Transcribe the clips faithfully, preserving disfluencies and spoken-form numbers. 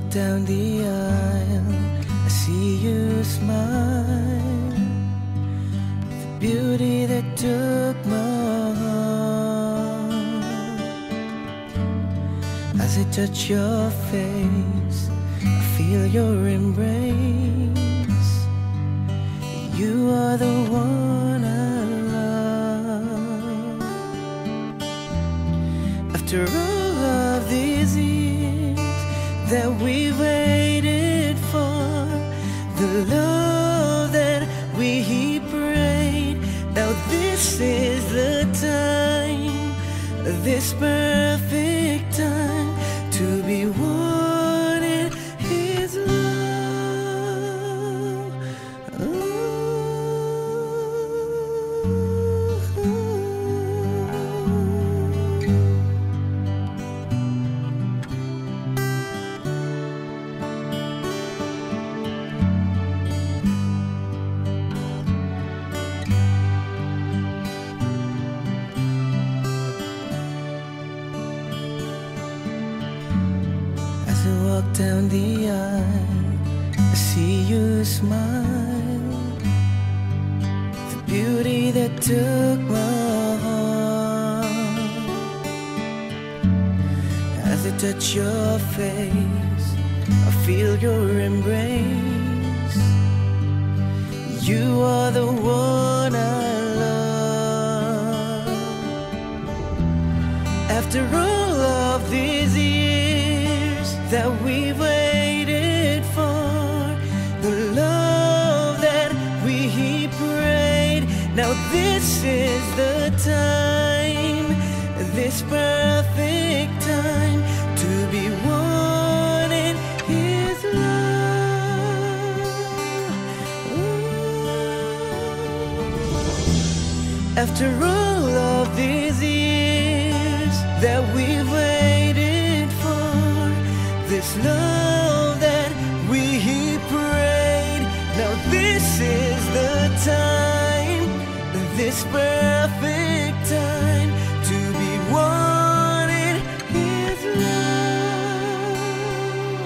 down the aisle, I see you smile, the beauty that took my heart. As I touch your face, I feel your embrace. You are the one I love. After all of these years that we waited for, the love that we prayed, now this is the time, this perfect time to be one in His love. Oh. As I walk down the aisle, I see you smile, the beauty that took my heart. As I touch your face, I feel your embrace. You are the one I love. After all of these years that we waited for, the love that we prayed, now this is the time, this perfect time to be one in His love. Ooh. After all of these years that we waited for, this love that we prayed, now this is the time, this perfect time to be one in His love.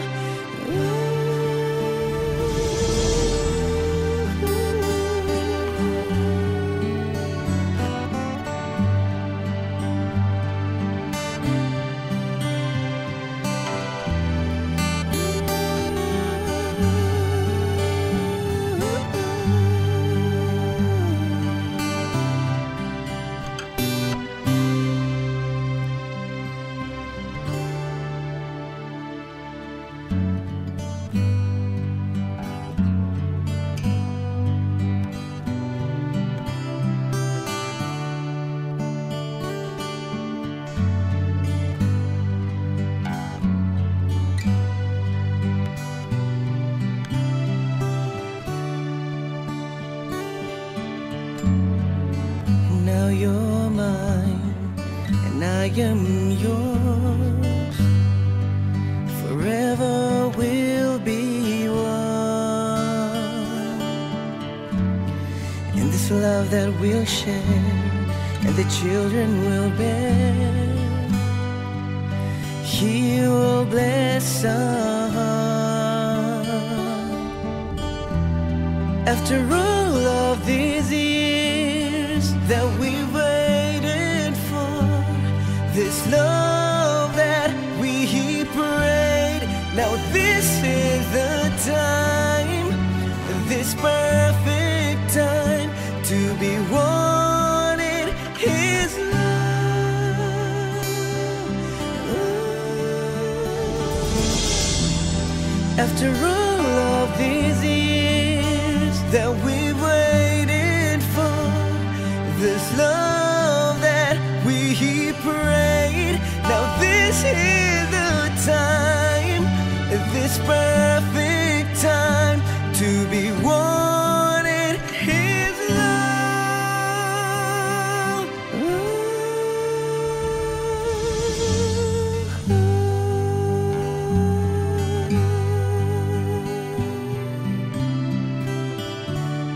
Now you're mine, and I am yours. Forever we'll be one. In this love that we'll share, and the children will bear, He will bless our heart. After all of these years that we waited for, this love that we prayed, now this is the time, this perfect time to be one in His love. Ooh. After all of these years that we waited for, this love that we prayed, now this is the time, this perfect time to be one in His love. Ooh.